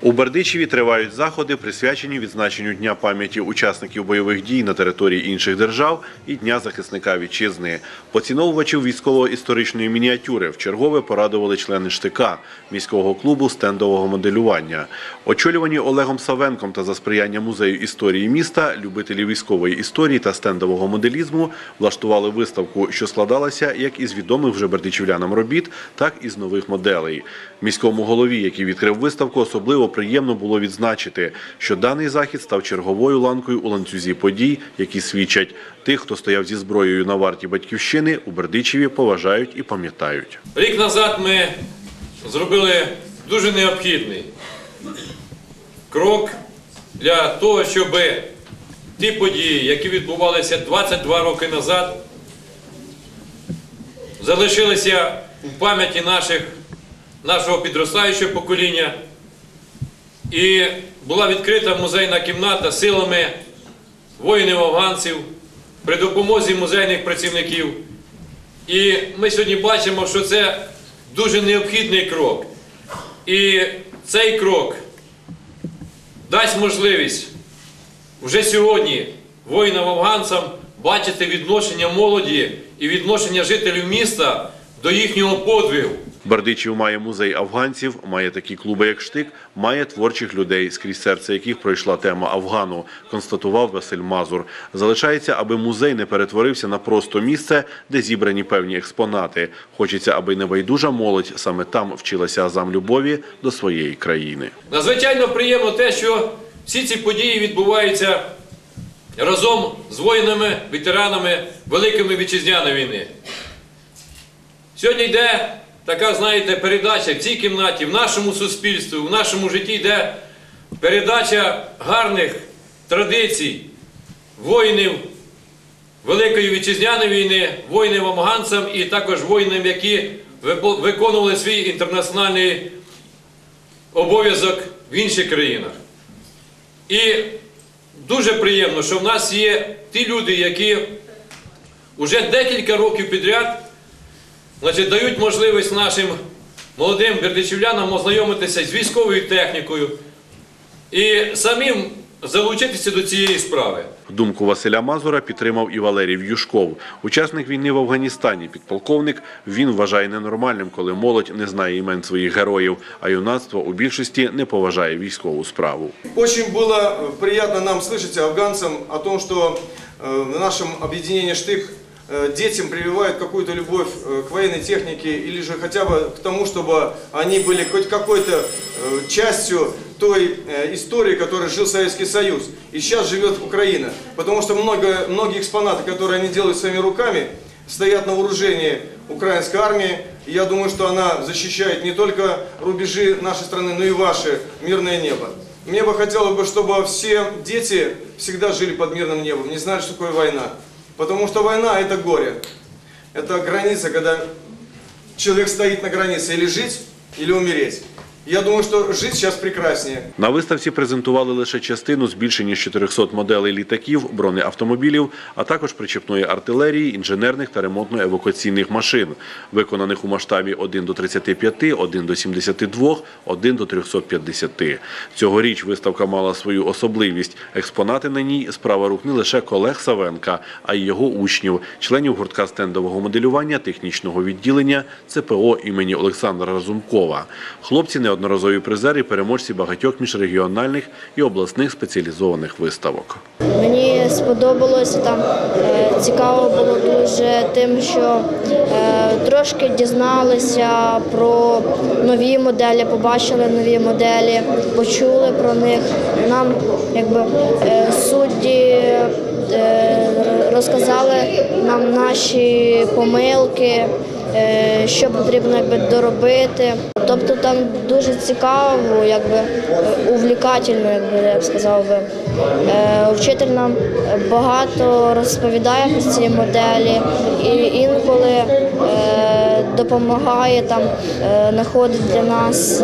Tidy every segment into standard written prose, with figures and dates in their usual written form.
У Бердичеві тривають заходи, присвячені відзначенню Дня пам'яті учасників бойових дій на території інших держав і Дня захисника вітчизни. Поціновувачів військово-історичної мініатюри вчергове порадували члени штика міського клубу стендового моделювання. Очолювані Олегом Савенком та за сприяння Музею історії міста, любителі військової історії та стендового моделізму влаштували виставку, що складалася як із відомих вже бердичівлянам робіт, так і з нових моделей. Міському голові, який відкрив виставку, особливо приємно було відзначити, що даний захід став черговою ланкою у ланцюзі подій, які свідчать, тих, хто стояв зі зброєю на варті батьківщини, у Бердичеві поважають і пам'ятають. Рік назад ми зробили дуже необхідний крок для того, щоб ті події, які відбувалися 22 роки назад, залишилися у пам'яті нашого підростаючого покоління. І була відкрита музейна кімната силами воїнів-афганців при допомозі музейних працівників. І ми сьогодні бачимо, що це дуже необхідний крок. І цей крок дасть можливість вже сьогодні воїнам-афганцям бачити відношення молоді і відношення жителів міста до їхнього подвигу. Бердичів має музей афганців, має такі клуби, як «Штик», має творчих людей, скрізь серце яких пройшла тема Афгану, констатував Василь Мазур. Залишається, аби музей не перетворився на просто місце, де зібрані певні експонати. Хочеться, аби небайдужа молодь саме там вчилася азам любові до своєї країни. Надзвичайно приємно те, що всі ці події відбуваються разом з воїнами, ветеранами Великої Вітчизняної війни. Сьогодні йде така, знаєте, передача в цій кімнаті, в нашому суспільстві, в нашому житті йде передача гарних традицій воїнів Великої Вітчизняної війни, воїнів-афганцям і також воїнам, які виконували свій інтернаціональний обов'язок в інших країнах. І дуже приємно, що в нас є ті люди, які вже декілька років підряд дають можливість нашим молодим бердичівлянам ознайомитися з військовою технікою і самим залучитися до цієї справи. Думку Василя Мазура підтримав і Валерій В'юшков. Учасник війни в Афганістані, підполковник, він вважає ненормальним, коли молодь не знає імен своїх героїв, а юнацтво у більшості не поважає військову справу. Дуже було приємно нам слышать афганцам о том, що в нашому об'єднанні «Штик» детям прививают какую-то любовь к военной технике или же хотя бы к тому, чтобы они были хоть какой-то частью той истории, которой жил Советский Союз и сейчас живет Украина. Потому что многие экспонаты, которые они делают своими руками, стоят на вооружении украинской армии. И я думаю, что она защищает не только рубежи нашей страны, но и ваше мирное небо. Мне бы хотелось, чтобы все дети всегда жили под мирным небом, не знали, что такое война. Потому что война – это горе. Это граница, когда человек стоит на границе или жить, или умереть. Я думаю, що жити зараз прекрасніше. На виставці презентували лише частину з більше ніж 400 моделей літаків, бронеавтомобілів, а також причепної артилерії, інженерних та ремонтно-евакуаційних машин, виконаних у масштабі 1:35, 1:72, 1:350. Цьогоріч виставка мала свою особливість. Експонати на ній – справа рук не лише колег Савенка, а й його учнів, членів гуртка стендового моделювання технічного відділення ЦПО імені Олександра Разумкова. Хлопці неодноразові призери і переможці багатьох міжрегіональних і обласних спеціалізованих виставок. Мені сподобалося, там цікаво було дуже тим, що трошки дізналися про нові моделі, побачили нові моделі, почули про них. Нам судді розказали нам наші помилки, що потрібно доробити. Тобто там дуже цікаво, увлекательно, я б сказав би. Вчитель нам багато розповідає про ці моделі і інколи допомагає знаходить для нас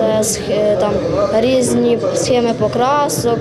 різні схеми покрасок,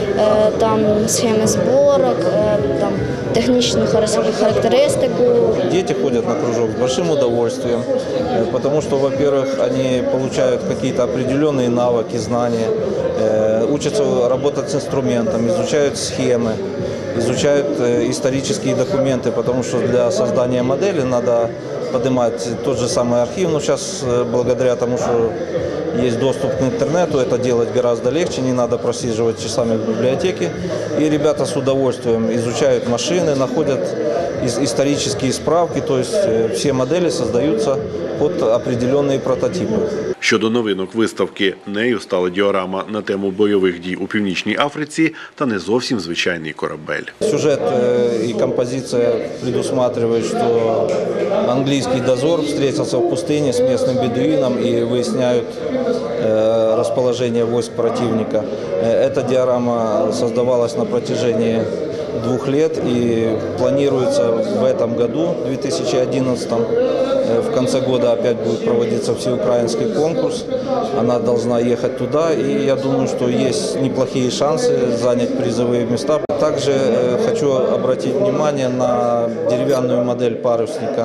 схеми зборок, технічну характеристику. Дети ходят на кружок с большим удовольствием, потому что, во-первых, они получают какие-то определенные навыки, знания, учатся работать с инструментом, изучают схемы, изучают исторические документы, потому что для создания модели надо поднимать тот же самый архив, но сейчас благодаря тому, что есть доступ к интернету, это делать гораздо легче, не надо просиживать часами в библиотеке. И ребята с удовольствием изучают машины, находят исторические справки, то есть все модели создаются под определенные прототипы. Щодо новинок виставки, нею стала діорама на тему бойових дій у Північній Африці та не зовсім звичайний корабель. Сюжет и композиция предусматривает, что английский дозор встретился в пустыне с местным бедуином и выясняют расположение войск противника. Эта диорама создавалась на протяжении 2 лет и планируется в этом году, 2011, в конце года опять будет проводиться всеукраинский конкурс. Она должна ехать туда, и я думаю, что есть неплохие шансы занять призовые места. Также хочу обратить внимание на деревянную модель парусника.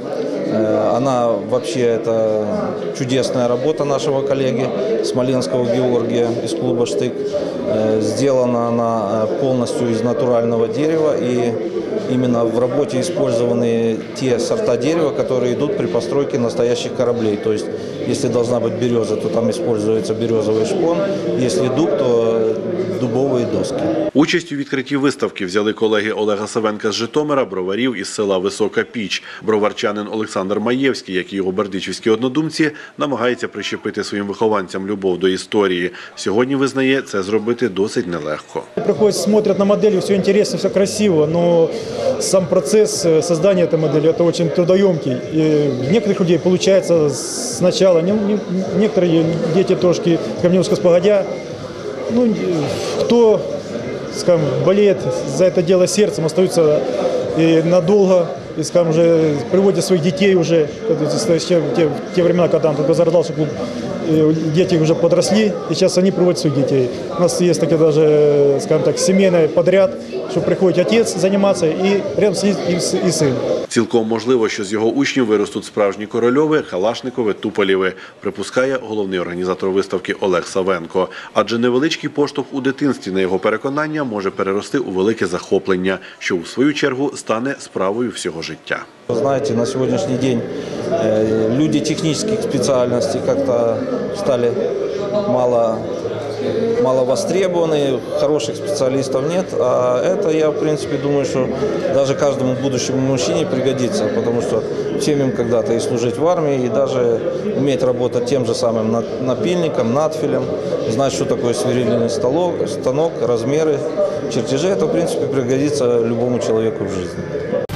Она вообще это чудесная работа нашего коллеги Смоленского Георгия из клуба «Штык». Сделана она полностью из натурального дерева, и именно в работе использованы те сорта дерева, которые идут при постройке настоящих кораблей. То есть, если должна быть береза, то там используется березовый шпон, если дуб, то дубовые доски. Участь у відкритті виставки взяли колеги Олега Савенка з Житомира, броварів із села Висока Піч. Броварчанин Олександр Маєвський, як і його бердичівські однодумці, намагається прищепити своїм вихованцям любов до історії. Сьогодні, визнає, це зробити досить нелегко. Приходят, смотрят на модели, все интересно, все красиво, но сам процесс создания этой модели – это очень трудоемкий. И у некоторых людей получается сначала, некоторые дети трошки, немножко спогодя, кто, скажем, болеет за это дело сердцем, остаются и надолго, и, скажем, уже приводят своих детей уже, в те времена, когда только зарождался клуб, дети уже подросли, и сейчас они приводят своих детей. У нас есть такие даже, скажем так, семейный подряд, что приходит отец заниматься и рядом с ним и сын. Цілком можливо, що з його учнів виростуть справжні Корольови, Калашникови, Туполєви, припускає головний організатор виставки Олег Савенко. Адже невеличкий поштовх у дитинстві, на його переконання, може перерости у велике захоплення, що у свою чергу стане справою всього життя. Знаете, на сегодняшний день люди технических специальностей как-то стали мало востребованы, хороших специалистов нет, а это, я в принципе думаю, что даже каждому будущему мужчине пригодится, потому что всем им когда-то и служить в армии, и даже уметь работать тем же самым напильником, надфилем, знать, что такое сверлильный станок, размеры, чертежи, это в принципе пригодится любому человеку в жизни.